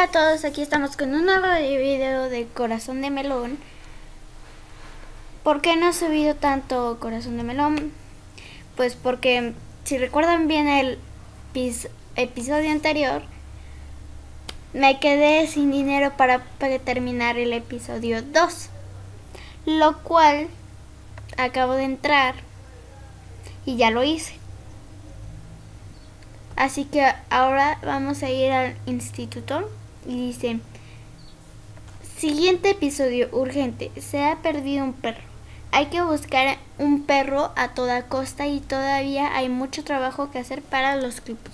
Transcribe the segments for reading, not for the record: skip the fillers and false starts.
a todos, aquí estamos con un nuevo video de Corazón de Melón. ¿Por qué no he subido tanto Corazón de Melón? Pues porque, si recuerdan bien el episodio anterior, me quedé sin dinero para terminar el episodio 2, lo cual acabo de entrar y ya lo hice. Así que ahora vamos a ir al instituto y dice: siguiente episodio urgente, se ha perdido un perro. Hay que buscar un perro a toda costa y todavía hay mucho trabajo que hacer para los grupos.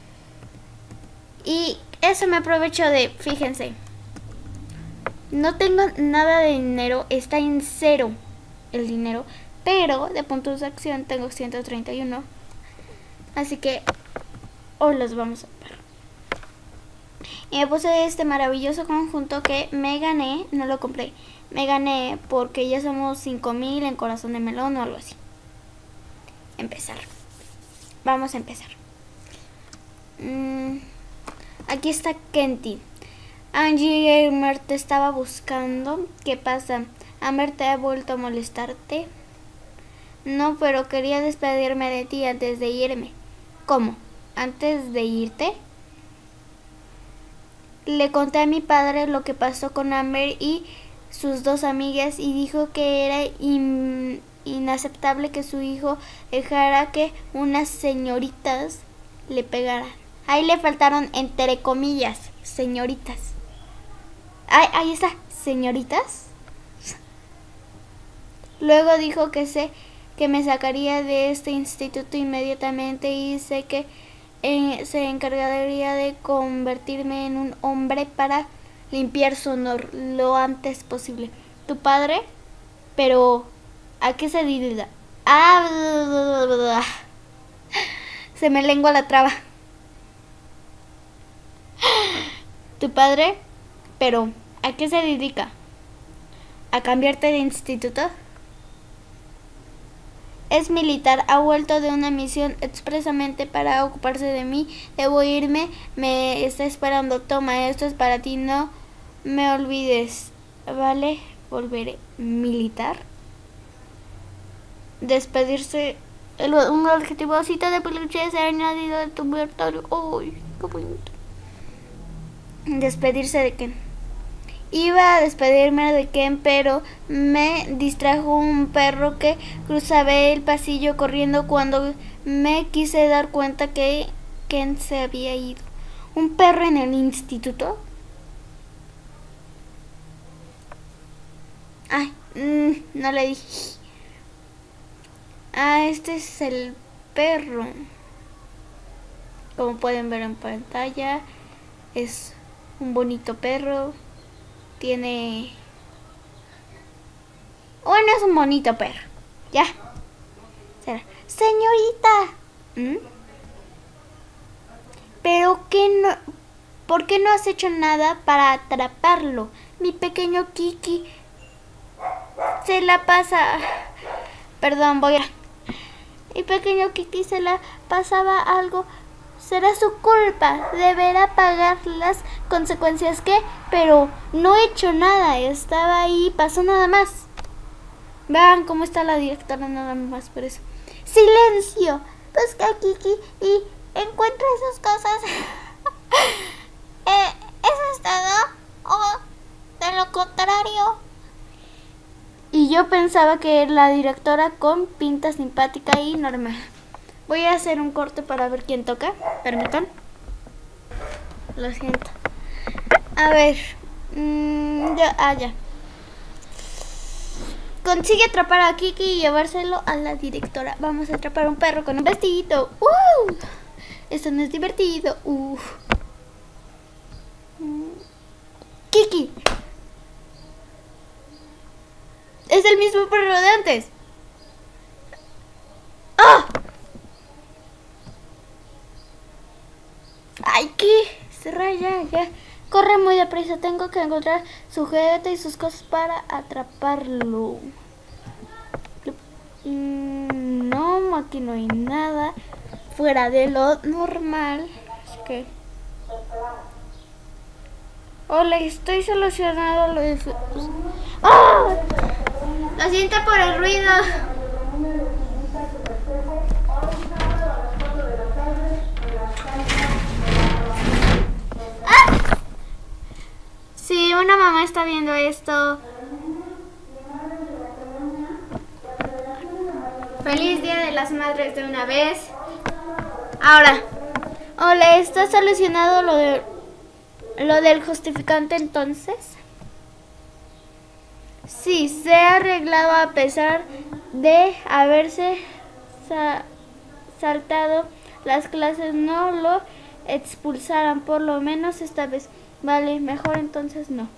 Y eso me aprovecho de, fíjense, no tengo nada de dinero, está en 0 el dinero, pero de puntos de acción tengo 131. Así que hoy los vamos a ver. Y me puse este maravilloso conjunto que me gané, no lo compré, me gané porque ya somos 5000 en Corazón de Melón o algo así. Empezar. Vamos a empezar. Aquí está Kenty. Angie, Amer te estaba buscando. ¿Qué pasa? Amer te ha vuelto a molestarte. No, pero quería despedirme de ti antes de irme. ¿Cómo? ¿Antes de irte? Le conté a mi padre lo que pasó con Amer y sus dos amigas y dijo que era inaceptable que su hijo dejara que unas señoritas le pegaran. Ahí le faltaron entre comillas, señoritas. Ahí está, señoritas. Luego dijo que me sacaría de este instituto inmediatamente y sé que se encargaría de convertirme en un hombre para limpiar su honor lo antes posible. ¿Tu padre? Pero ¿a qué se dedica? Se me lengua la traba. ¿Tu padre? Pero ¿a qué se dedica? ¿A cambiarte de instituto? Es militar, ha vuelto de una misión expresamente para ocuparse de mí. Debo irme, me está esperando. Toma, esto es para ti, no me olvides. Vale, volveré. ¿Militar? Despedirse. Un adjetivo, cita de peluche se ha añadido de tu inventario. ¡Uy, qué bonito! ¿Despedirse de quién? Iba a despedirme de Ken, pero me distrajo un perro que cruzaba el pasillo corriendo cuando me quise dar cuenta que Ken se había ido. ¿Un perro en el instituto? Ay, no le dije. Este es el perro. Como pueden ver en pantalla, es un bonito perro. Tiene... Bueno, es un bonito perro. Ya. ¿Será? Señorita. Pero ¿por qué no has hecho nada para atraparlo? Mi pequeño Kiki se la pasa... Perdón, Mi pequeño Kiki se la pasaba algo. Será su culpa, deberá pagar las consecuencias que, pero no he hecho nada, estaba ahí, pasó nada más. Vean cómo está la directora nada más por eso. ¡Silencio! Busca a Kiki y encuentra sus cosas. ¿Eso es todo? ¿O de lo contrario? Y yo pensaba que la directora con pinta simpática y normal. Voy a hacer un corte para ver quién toca. Permitan. Lo siento. A ver. Ya. Consigue atrapar a Kiki y llevárselo a la directora. Vamos a atrapar un perro con un vestido. Esto no es divertido. Kiki. Es el mismo perro de antes. ¡Ah! ¡Ay, qué! Cerra ya. Corre muy deprisa, tengo que encontrar su juguete y sus cosas para atraparlo. No, aquí no hay nada fuera de lo normal. Así que Hola, estoy solucionando lo de... ¡Oh! Lo siento por el ruido. ¡Ah! Sí, una mamá está viendo esto. Feliz Día de las Madres de una vez. Ahora, hola, ¿está solucionado lo del justificante entonces? Sí, se ha arreglado a pesar de haberse saltado las clases. No lo expulsaran, por lo menos esta vez. Vale, mejor entonces no.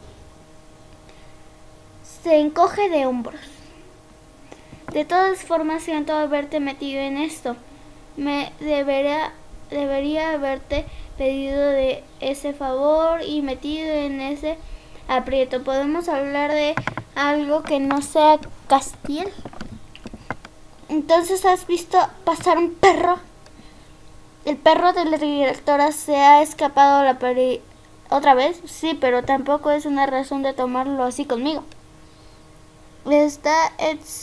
Se encoge de hombros. De todas formas, siento haberte metido en esto. Me debería haberte pedido de ese favor y metido en ese aprieto. ¿Podemos hablar de algo que no sea Castiel? Entonces, ¿has visto pasar un perro? ¿El perro de la directora se ha escapado a la otra vez? Sí, pero tampoco es una razón de tomarlo así conmigo. Está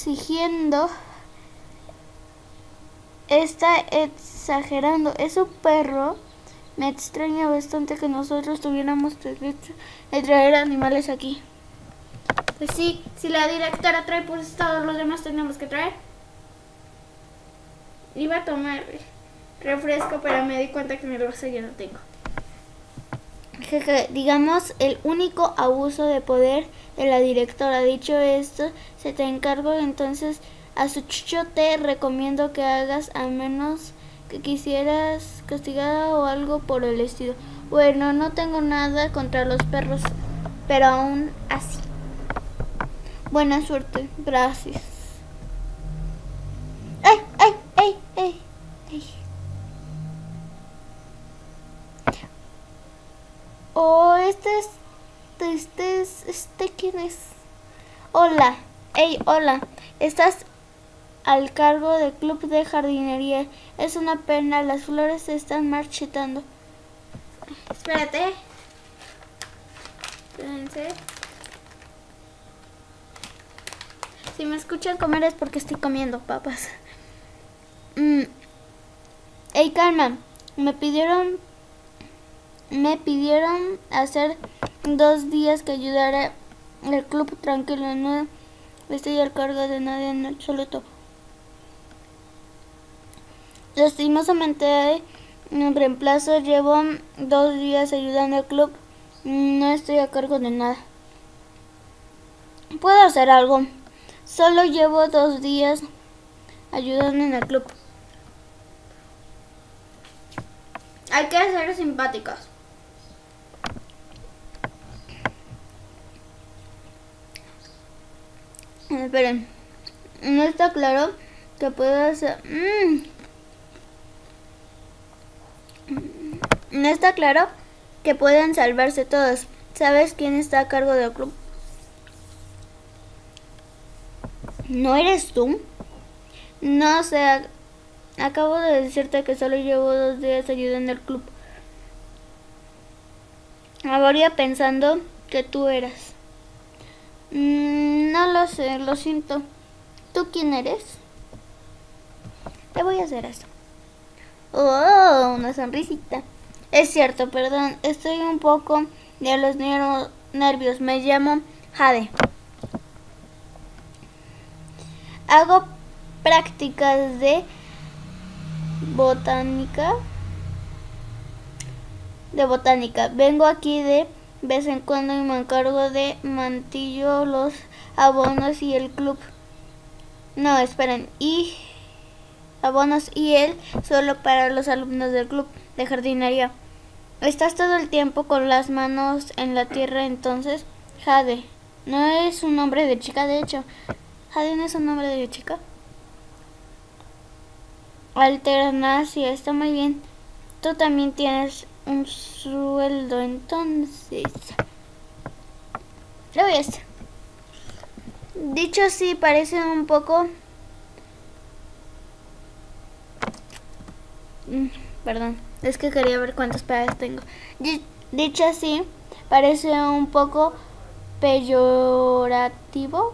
exagerando. Es un perro. Me extraña bastante que nosotros tuviéramos derecho de traer animales aquí. Pues sí, si la directora trae, pues todos los demás tenemos que traer. Iba a tomar refresco, pero me di cuenta que mi bolsa ya no tengo. Jeje, digamos el único abuso de poder de la directora. Dicho esto, se te encargo entonces a su chucho. Te recomiendo que hagas, a menos que quisieras castigada o algo por el estilo. Bueno, no tengo nada contra los perros, pero aún así. Buena suerte, gracias. ¡Ay, ay, ay, ay, ay! Oh, ¿quién es? Hola, hey, hola. Estás al cargo del club de jardinería. Es una pena, las flores se están marchitando. Espérate. Espérense. Si me escuchan comer es porque estoy comiendo papas. Hey, calma. Me pidieron hacer 2 días que ayudara al club. Tranquilo, no estoy al cargo de nadie en absoluto. Lastimosamente, en reemplazo, llevo 2 días ayudando al club. No estoy a cargo de nada. Puedo hacer algo. Solo llevo 2 días ayudando en el club. Hay que ser simpáticos. Esperen. No está claro que pueda hacer... No está claro que puedan salvarse todos. ¿Sabes quién está a cargo del club? ¿No eres tú? No sé. Acabo de decirte que solo llevo 2 días ayudando al club. Ahora pensando que tú eras. No lo sé, lo siento. ¿Tú quién eres? Te voy a hacer esto. Oh, una sonrisita. Es cierto, perdón. Estoy un poco de los nervios. Me llamo Jade. Hago prácticas de botánica. Vengo aquí de vez en cuando y me encargo de mantillo, los abonos y el club. No, esperen. Y abonos y el solo para los alumnos del club de jardinería. ¿Estás todo el tiempo con las manos en la tierra entonces? Jade. No es un nombre de chica, de hecho. Jade no es un nombre de chica. Alternancia, está muy bien. Tú también tienes un sueldo, entonces. Lo voy a hacer. Dicho así, parece un poco... Perdón, es que quería ver cuántas palabras tengo. Dicho así, parece un poco peyorativo.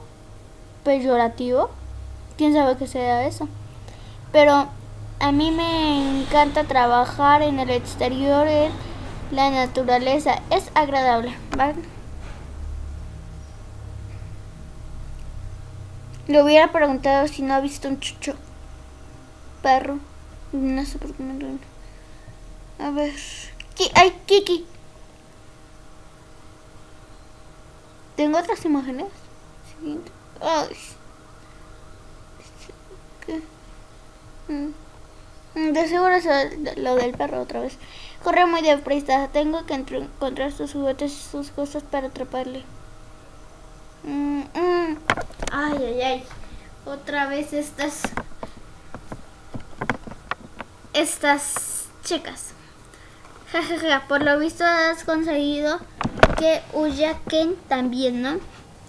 ¿Quién sabe qué sea eso? Pero a mí me encanta trabajar en el exterior, en la naturaleza. Es agradable, ¿vale? Le hubiera preguntado si no ha visto un chucho perro. No sé por qué me río. A ver. ¡Ay, Kiki! ¿Tengo otras imágenes? Siguiente. Ay. ¿Qué? De seguro es lo del perro otra vez. Corre muy deprisa. Tengo que encontrar sus juguetes y sus cosas para atraparle. Ay. Otra vez estas chicas. Jajaja, por lo visto has conseguido que huya Ken también, ¿no?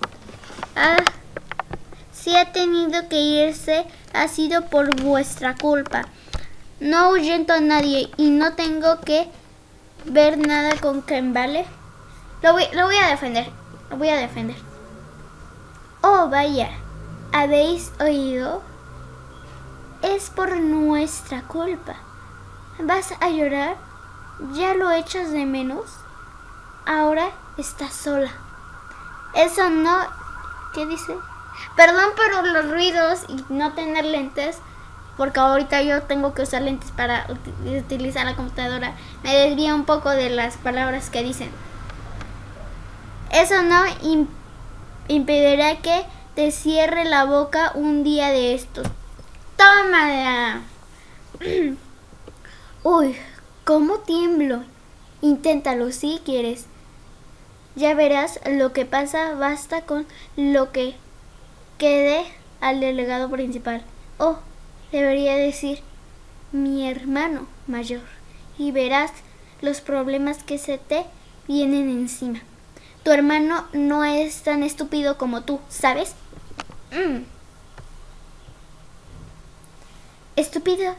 Si ha tenido que irse, ha sido por vuestra culpa. No ahuyento a nadie y no tengo que ver nada con Ken, ¿vale? Lo voy a defender. Oh, vaya. ¿Habéis oído? Es por nuestra culpa. ¿Vas a llorar? ¿Ya lo echas de menos? Ahora estás sola. Eso no... ¿Qué dice? Perdón por los ruidos y no tener lentes, porque ahorita yo tengo que usar lentes para utilizar la computadora. Me desvía un poco de las palabras que dicen. Eso no impedirá que te cierre la boca un día de estos. ¡Tómala! Uy, ¿cómo tiemblo? Inténtalo si quieres. Ya verás lo que pasa. Basta con lo que quede al delegado principal. Oh, debería decir mi hermano mayor. Y verás los problemas que se te vienen encima. Tu hermano no es tan estúpido como tú, ¿sabes? ¿Estúpido?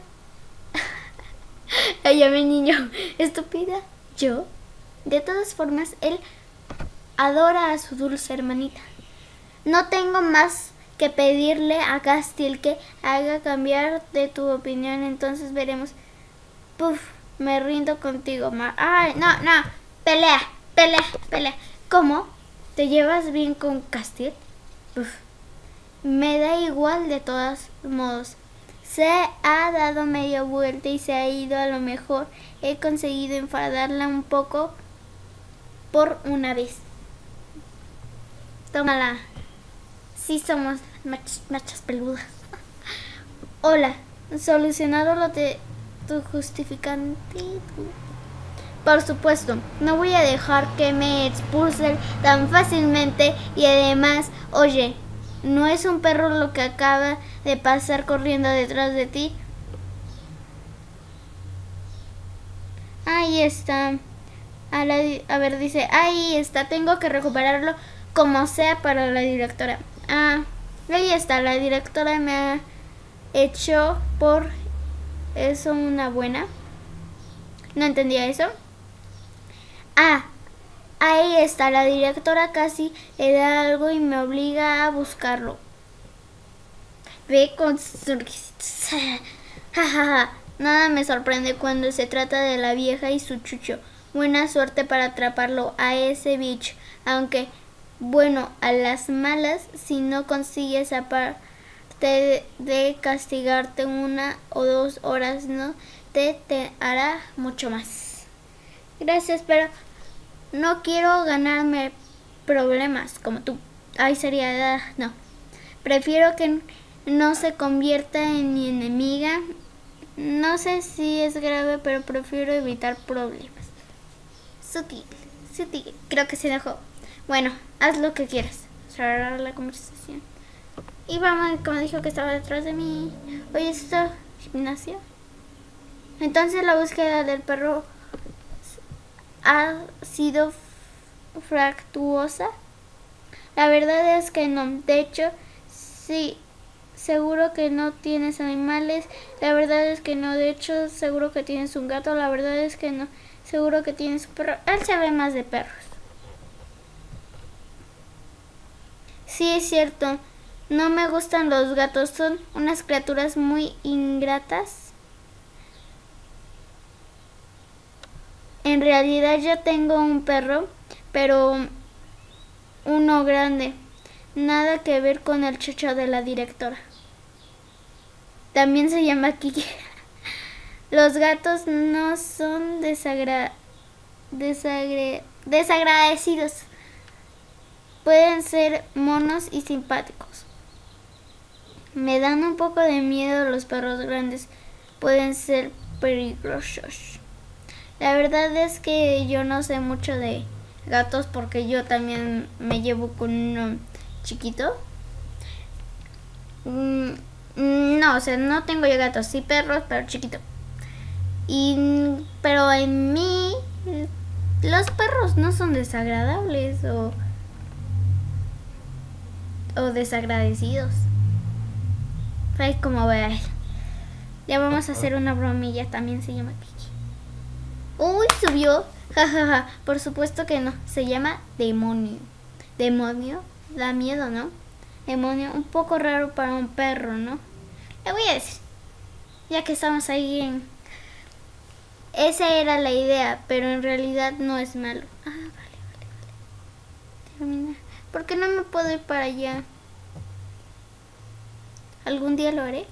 Ay, mi niño. ¿Estúpida? ¿Yo? De todas formas, él adora a su dulce hermanita. No tengo más que pedirle a Castiel que haga cambiar de tu opinión. Entonces veremos. Puf, me rindo contigo, Mar. Ay, no. Pelea. ¿Cómo? ¿Te llevas bien con Castiel? Puf. Me da igual de todos modos. Se ha dado media vuelta y se ha ido. A lo mejor he conseguido enfadarla un poco por una vez. Tómala. Sí somos machas peludas. Hola. ¿Solucionado lo de tu justificante? Por supuesto. No voy a dejar que me expulsen tan fácilmente. Y además, oye, ¿no es un perro lo que acaba de pasar corriendo detrás de ti? Ahí está. A ver, dice, ahí está. Tengo que recuperarlo como sea para la directora. Ahí está. La directora me ha hecho por eso una buena. No entendía eso. Ahí está. La directora casi le da algo y me obliga a buscarlo. Ve con sonrisitas. Nada me sorprende cuando se trata de la vieja y su chucho. Buena suerte para atraparlo a ese bicho. Aunque, bueno, a las malas, si no consigues aparte de castigarte 1 o 2 horas, no te hará mucho más. Gracias, pero no quiero ganarme problemas como tú. Ay, sería... No. Prefiero que no se convierta en mi enemiga. No sé si es grave, pero prefiero evitar problemas. Sutil. Creo que se enojó. Bueno, haz lo que quieras. Cerrar la conversación. Y vamos, como dijo que estaba detrás de mí. Oye, ¿esto gimnasio? Entonces la búsqueda del perro ha sido fructuosa. La verdad es que no. De hecho, sí. Seguro que no tienes animales. La verdad es que no. De hecho, seguro que tienes un gato. La verdad es que no. Seguro que tienes un perro. Él se ve más de perros. Sí, es cierto. No me gustan los gatos. Son unas criaturas muy ingratas. En realidad yo tengo un perro, pero uno grande. Nada que ver con el chocho de la directora. También se llama Kiki. Los gatos no son desagradecidos. Pueden ser monos y simpáticos. Me dan un poco de miedo los perros grandes. Pueden ser peligrosos. La verdad es que yo no sé mucho de gatos porque yo también me llevo con uno chiquito. No, o sea, no tengo yo gatos, sí perros, pero chiquito. Pero en mí los perros no son desagradables o desagradecidos. Ay, como veáis. Ya vamos a hacer una bromilla, también se llama Kiki. Uy, subió. Jajaja, por supuesto que no. Se llama demonio. Demonio, da miedo, ¿no? Demonio, un poco raro para un perro, ¿no? Le voy a decir. Ya que estamos ahí en... Esa era la idea, pero en realidad no es malo. Ah, vale. Termina. ¿Por qué no me puedo ir para allá? ¿Algún día lo haré?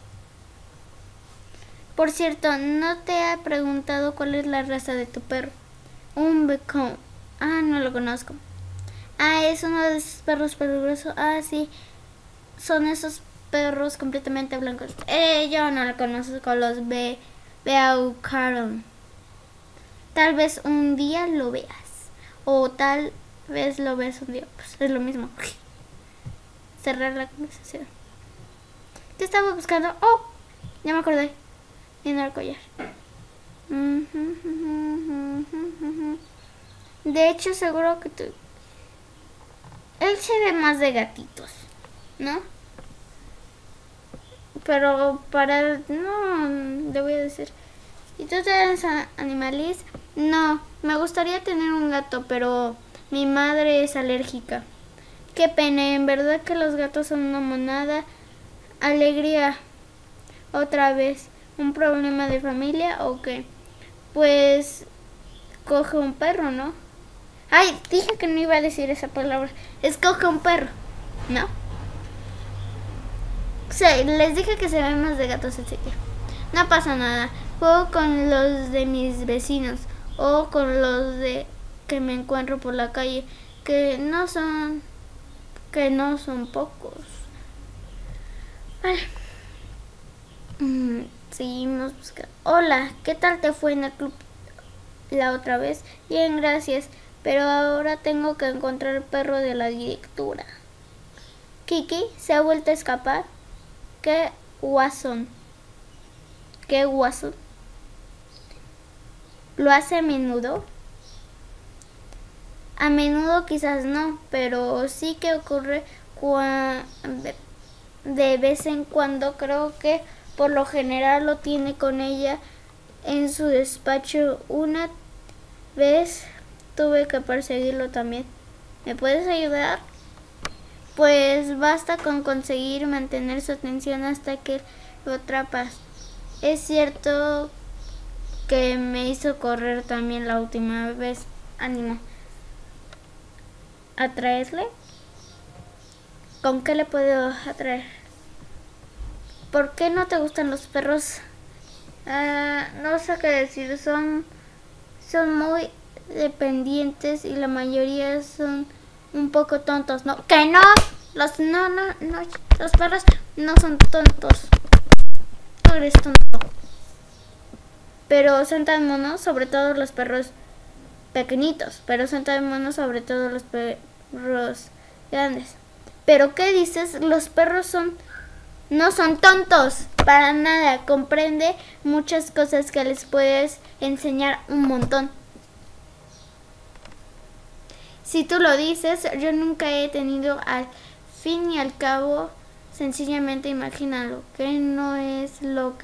Por cierto, no te he preguntado cuál es la raza de tu perro. Un Beagle. Ah, no lo conozco. Ah, es uno de esos perros peligrosos. Ah, sí. Son esos perros completamente blancos. Yo no lo conozco, los Beagle. Tal vez un día lo veas. O tal vez lo ves un día. Pues es lo mismo. Cerrar la conversación. ¿Qué estaba buscando? Oh, ya me acordé. Viendo el collar. De hecho, seguro que tú... Él se ve más de gatitos, ¿no? Pero para... No, le voy a decir... ¿Y tú eres animalista? No, me gustaría tener un gato, pero mi madre es alérgica. Qué pena, en verdad que los gatos son una monada. Alegría. Otra vez. ¿Un problema de familia o qué? Pues coge un perro, ¿no? Ay, dije que no iba a decir esa palabra. Escoge un perro, ¿no? O sea, les dije que se ven más de gatos, así que no pasa nada. Juego con los de mis vecinos o con los de que me encuentro por la calle, que no son pocos. Vale. Seguimos buscando. Hola, ¿qué tal te fue en el club la otra vez? Bien, gracias. Pero ahora tengo que encontrar el perro de la directora. Kiki se ha vuelto a escapar. ¿Qué guasón? ¿Qué guasón? ¿Lo hace a menudo? A menudo quizás no, pero sí que ocurre de vez en cuando. Creo que por lo general lo tiene con ella en su despacho. Una vez tuve que perseguirlo también. ¿Me puedes ayudar? Pues basta con conseguir mantener su atención hasta que lo atrapas. Es cierto que me hizo correr también la última vez. Ánimo. ¿Atraerle? ¿Con qué le puedo atraer? ¿Por qué no te gustan los perros? No sé qué decir. Son muy dependientes y la mayoría son un poco tontos, ¿no? ¡Que no! Los perros no son tontos. Tú eres tonto. Pero son tan monos, sobre todo los perros pequeñitos. Pero son tan monos, sobre todo los perros grandes. ¿Pero qué dices? Los perros no son tontos. Para nada. Comprende muchas cosas que les puedes enseñar un montón. Si tú lo dices, yo nunca he tenido. Al fin y al cabo, sencillamente imagínalo. Que no es lo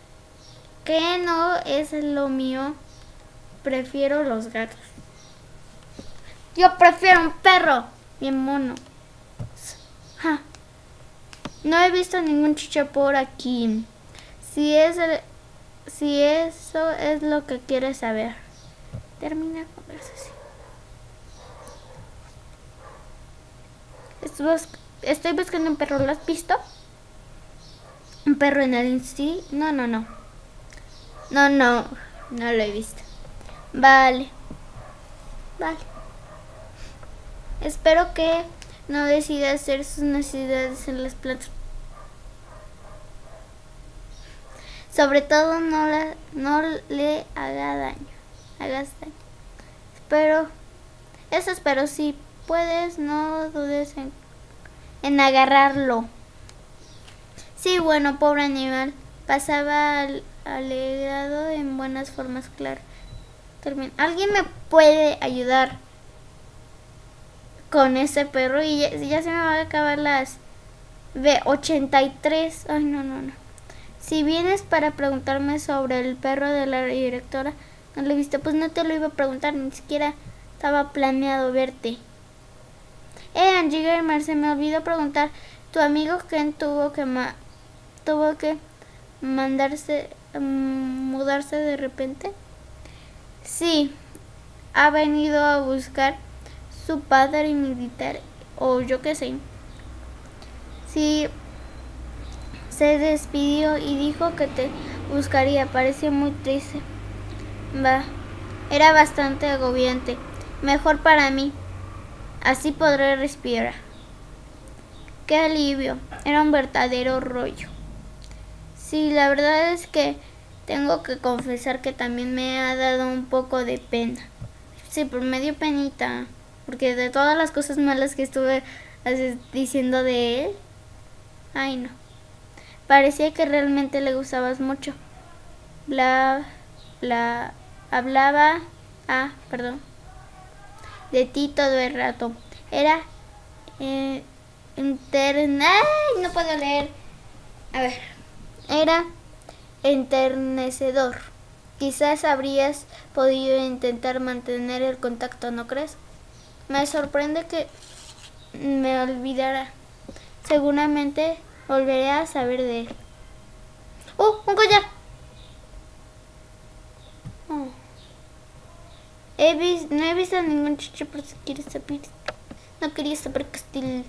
mío. Prefiero los gatos. Yo prefiero un perro bien mono. No he visto ningún chicho por aquí. Si eso es lo que quieres saber. Termina conversación. Estoy buscando un perro. ¿Lo has visto? ¿Un perro en el sí? No. No lo he visto. Vale. Espero que no decida hacer sus necesidades en las plantas. Sobre todo no le hagas daño. Espero. Si puedes, no dudes en agarrarlo. Sí, bueno, pobre animal. Pasaba alegrado en buenas formas, claro. ¿Alguien me puede ayudar con ese perro? Y ya se me va a acabar las B83. Ay, no. Si vienes para preguntarme sobre el perro de la directora, no lo he visto, pues no te lo iba a preguntar, ni siquiera estaba planeado verte. Angie Gamer, se me olvidó preguntar, ¿tu amigo Ken tuvo que mudarse de repente? Sí, ha venido a buscar su padre militar, o yo qué sé. Sí, se despidió y dijo que te buscaría. Parecía muy triste. Era bastante agobiante. Mejor para mí. Así podré respirar. Qué alivio. Era un verdadero rollo. Sí, la verdad es que tengo que confesar que también me ha dado un poco de pena. Sí, pero me dio penita. Porque de todas las cosas malas que estuve diciendo de él. Ay, no. Parecía que realmente le gustabas mucho. Hablaba de ti todo el rato. Era ¡ay! No puedo leer. A ver. Era enternecedor. Quizás habrías podido intentar mantener el contacto, ¿no crees? Me sorprende que me olvidara. Seguramente volveré a saber de él. ¡Oh! ¡Un collar! Oh. No he visto ningún chicho, pero si quieres saber. No quería saber que estil.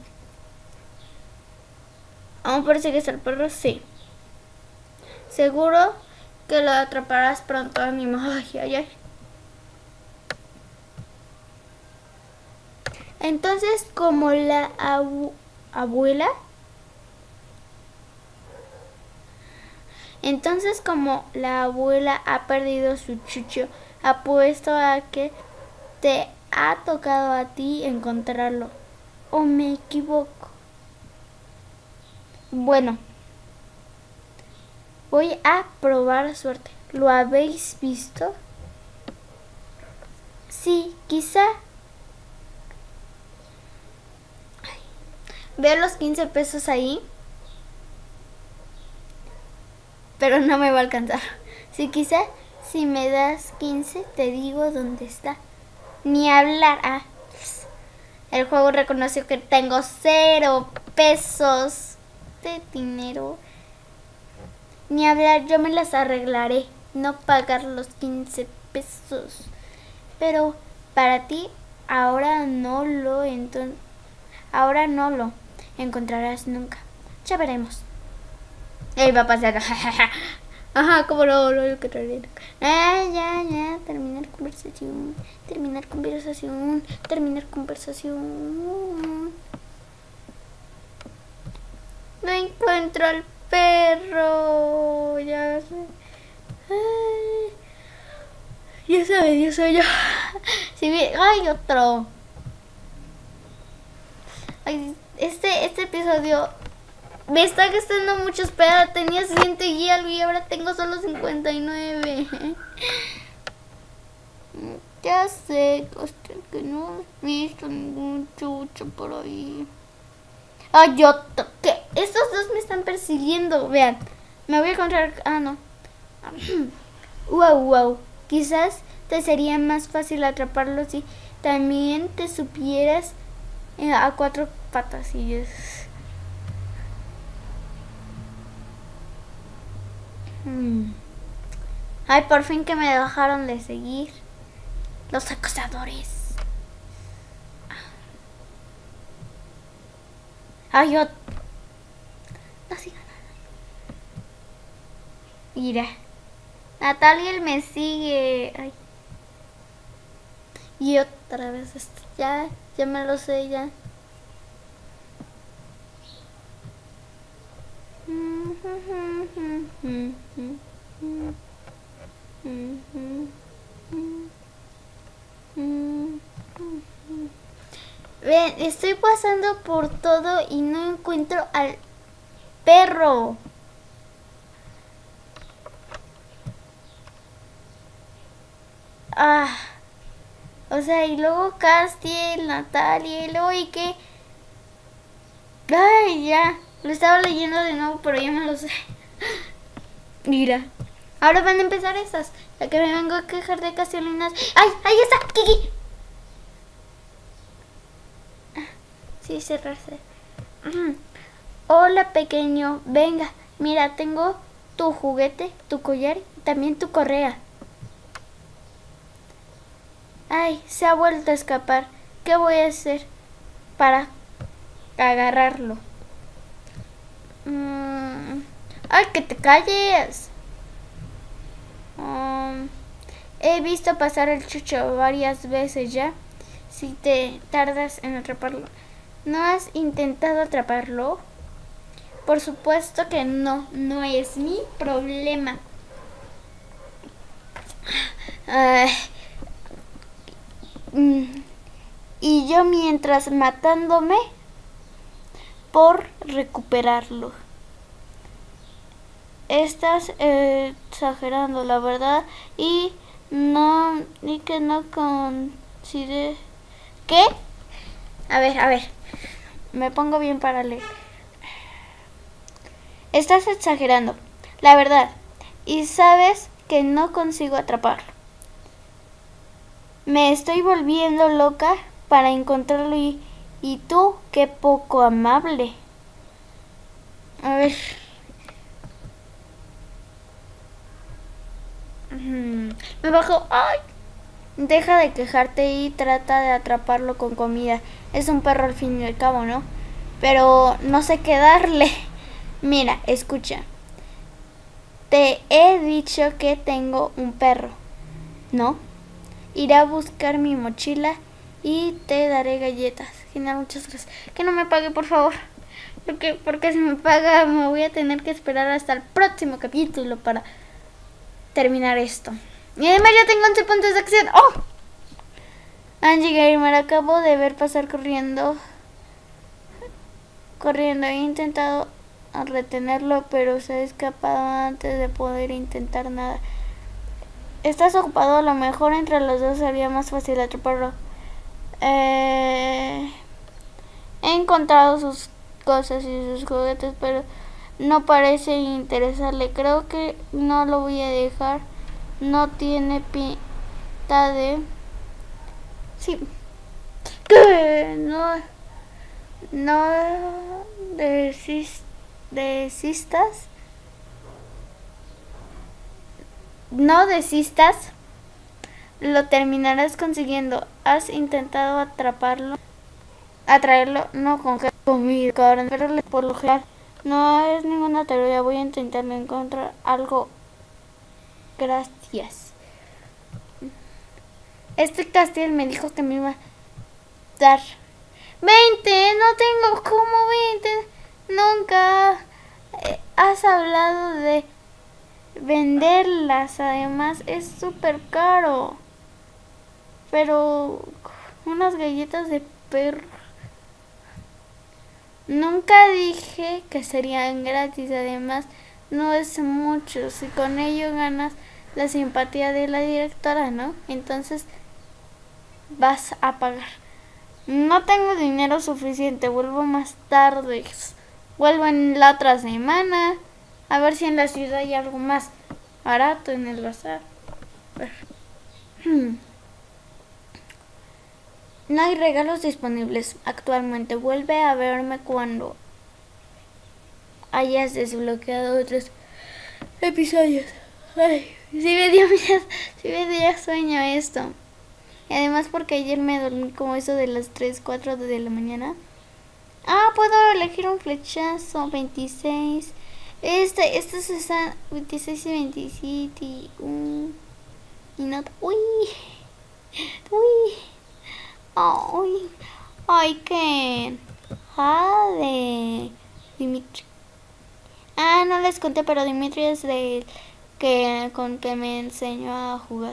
¿Aún persigues al perro? Sí. Seguro que lo atraparás pronto, ánimo. Ay. Entonces, como la abuela ha perdido su chucho, apuesto a que te ha tocado a ti encontrarlo. ¿O me equivoco? Bueno, voy a probar suerte. ¿Lo habéis visto? Sí, quizá. Veo los 15 pesos ahí, pero no me va a alcanzar. Sí, quizá si me das 15 te digo dónde está. Ni hablar. El juego reconoció que tengo 0 pesos de dinero. Ni hablar, yo me las arreglaré. No pagar los 15 pesos. Pero para ti ahora no lo encontrarás nunca. Ya veremos. Va a pasar. Ajá, como lo encontraré. Ya. Terminar conversación. No encuentro al perro. Ya sé. Ya sabes, yo soy yo. Ay, otro. Ay, este episodio me está gastando mucho. Espera, tenía 100 y algo y ahora tengo solo 59. Ya sé que no he visto ningún chucho por ahí. Ay, ¿qué? Estos dos me están persiguiendo. Vean, me voy a encontrar. No. Wow. Quizás te sería más fácil atraparlos si también te supieras a 4 patas. Y Ay, por fin que me dejaron de seguir los acosadores. Ay, yo... No sigan. Mira. Natalia me sigue. Ay. Y otra vez esto. Ya me lo sé ya. Ven, estoy pasando por todo y no encuentro al perro. O sea, y luego Castiel, Natalia, y luego y qué. Ay, ya. Lo estaba leyendo de nuevo, pero ya me lo sé. Mira. Ahora van a empezar estas. La que me vengo a quejar de Castiel y Nat. ¡Ay! ¡Ahí está! ¡Kiki! Sí, cerrarse. Hola, pequeño. Venga, mira, tengo tu juguete, tu collar y también tu correa. Ay, se ha vuelto a escapar. ¿Qué voy a hacer para agarrarlo? Ay, que te calles. He visto pasar el chucho varias veces ya. Si te tardas en atraparlo. ¿No has intentado atraparlo? Por supuesto que no. No es mi problema. Y yo mientras matándome por recuperarlo. Estás exagerando, la verdad. Y que no considere... ¿Qué? A ver. Me pongo bien para leer. Estás exagerando, la verdad. Y sabes que no consigo atraparlo. Me estoy volviendo loca para encontrarlo y tú, qué poco amable. A ver. Me bajo. ¡Ay! Deja de quejarte y trata de atraparlo con comida. Es un perro al fin y al cabo, ¿no? Pero no sé qué darle. Mira, escucha. Te he dicho que tengo un perro, ¿no? Iré a buscar mi mochila y te daré galletas. Genial, muchas gracias. Que no me pague, por favor. Porque si me paga me voy a tener que esperar hasta el próximo capítulo para terminar esto. Y además ya tengo 11 puntos de acción. ¡Oh! Angie Gamer, acabo de ver pasar corriendo. He intentado retenerlo, pero se ha escapado antes de poder intentar nada. ¿Estás ocupado? A lo mejor entre los dos sería más fácil atraparlo. He encontrado sus cosas y sus juguetes, pero no parece interesarle. Creo que no lo voy a dejar. No tiene pinta de... Sí. ¿Qué? No desistas. No desistas. Lo terminarás consiguiendo. ¿Has intentado atraerlo? No con comida, cabrón. Pero por lo general no es ninguna teoría. Voy a intentar encontrar algo. Gracias. Castiel me dijo que me iba a dar 20. No tengo como 20. Nunca has hablado de venderlas. Además es súper caro. Pero unas galletas de perro. Nunca dije que serían gratis. Además no es mucho. Si con ello ganas la simpatía de la directora, ¿no? Entonces vas a pagar. No tengo dinero suficiente. Vuelvo más tarde. Vuelvo en la otra semana. A ver si en la ciudad hay algo más barato en el bazar. No hay regalos disponibles actualmente. Vuelve a verme cuando hayas desbloqueado otros episodios. Ay, sí me dio sueño esto. Y además porque ayer me dormí como eso de las 3, 4 de la mañana. Puedo elegir un flechazo. 26. Estos están 26 y 27. Y no. Uy. Ay, qué. De Dimitri. No les conté, pero Dimitri es del con que me enseñó a jugar.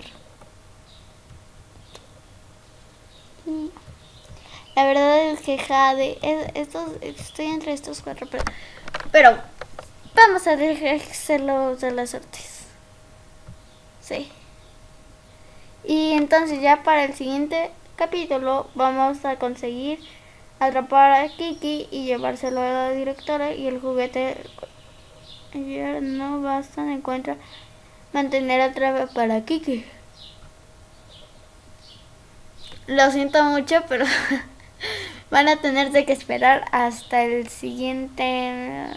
La verdad es que Jade, estoy entre estos 4, pero vamos a dejárselo de las artes. Sí. Y entonces ya para el siguiente capítulo vamos a conseguir atrapar a Kiki y llevárselo a la directora, y el juguete ya no basta, encuentra mantener atrapado para Kiki. Lo siento mucho, pero van a tener que esperar hasta el siguiente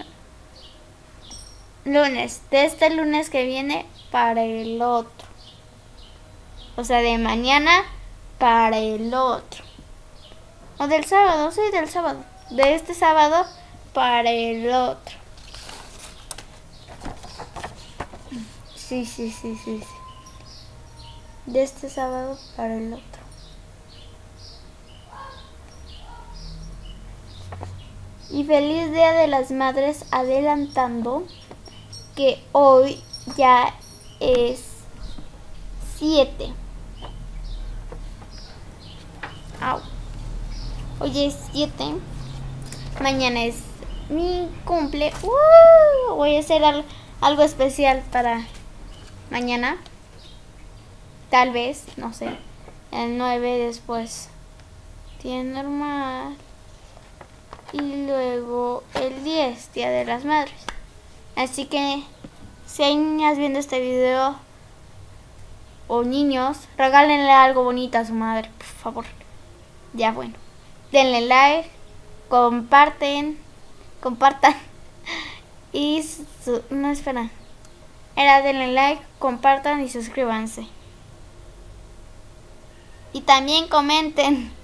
lunes. De este lunes que viene para el otro. O sea, de mañana para el otro. O del sábado, sí, del sábado. De este sábado para el otro. Sí. De este sábado para el otro. Y feliz Día de las Madres, adelantando que hoy ya es 7. Hoy es 7. Mañana es mi cumple. Voy a hacer algo especial para mañana. Tal vez, no sé. El 9 después. Día normal. Y luego el 10, Día de las Madres. Así que si hay niñas viendo este video o niños, regálenle algo bonito a su madre, por favor. Ya bueno. Denle like, compartan. Y no, espera. Denle like, compartan y suscríbanse. Y también comenten.